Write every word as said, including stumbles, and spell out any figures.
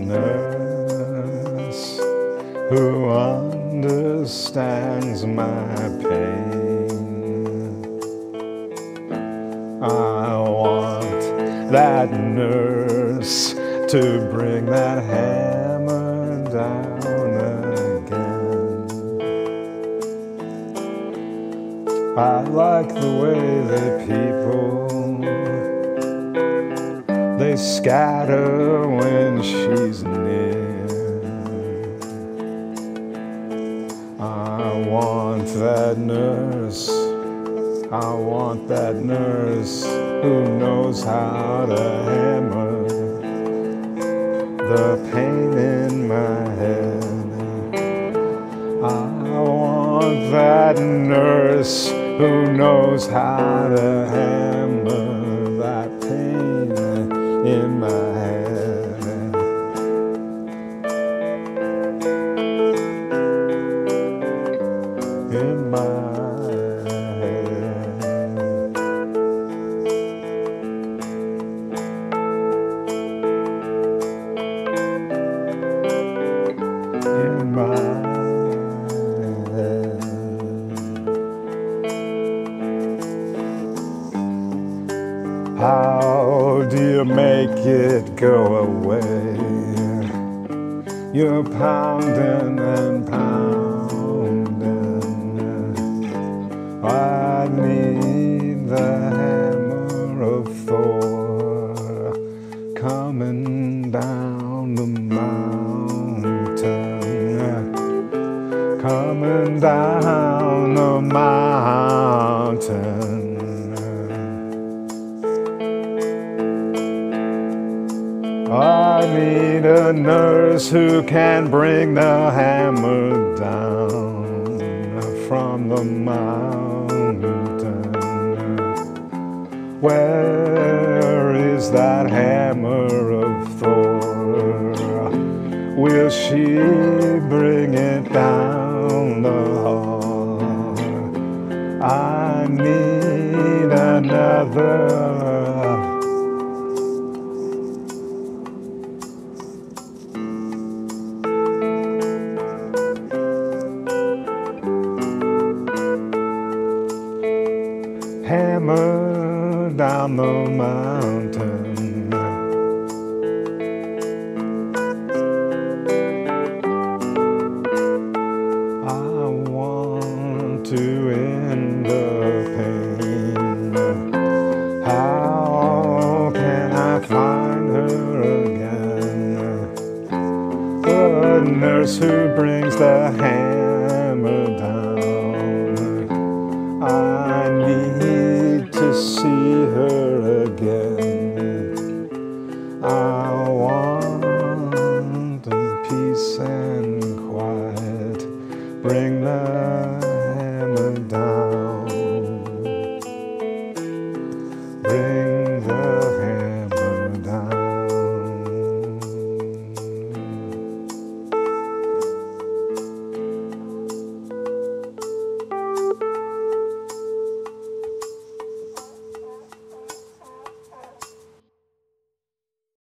nurse who understands my pain. I want that nurse to bring that hammer down again. I like the way that people, they scatter when she's near. I want that nurse, I want that nurse who knows how to hammer the pain in my head. I want that nurse who knows how to hammer that pain in my head. In my head. In my head. How do you make it go away? You're pounding and pounding. I need the hammer of Thor coming down the mountain, coming down the mountain. I need a nurse who can bring the hammer down from the mountain. Where is that hammer of Thor? Will she bring it down the hall? I need another hammer down the mountain. I want to end the pain. How can I find her again? The nurse who brings the hand